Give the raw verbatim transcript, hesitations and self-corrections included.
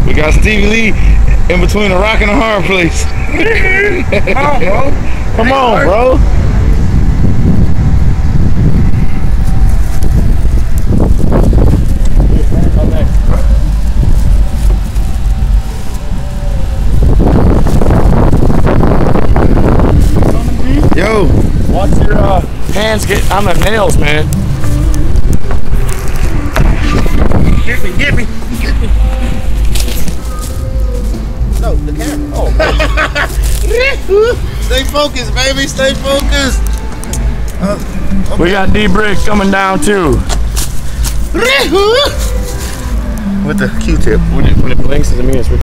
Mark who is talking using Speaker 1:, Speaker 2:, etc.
Speaker 1: We got Stevie Lee in between a rock and a hard place.
Speaker 2: Come on, bro.
Speaker 1: Come on, bro. Yo, watch your uh, hands get on the nails, man.
Speaker 2: Get me, get me, get me. No, the camera. Oh. Stay focused, baby. Stay focused. Uh, okay.
Speaker 1: We got D-Bricks coming down too.
Speaker 2: With the Q-tip.
Speaker 1: When it, when it blinks, it means it's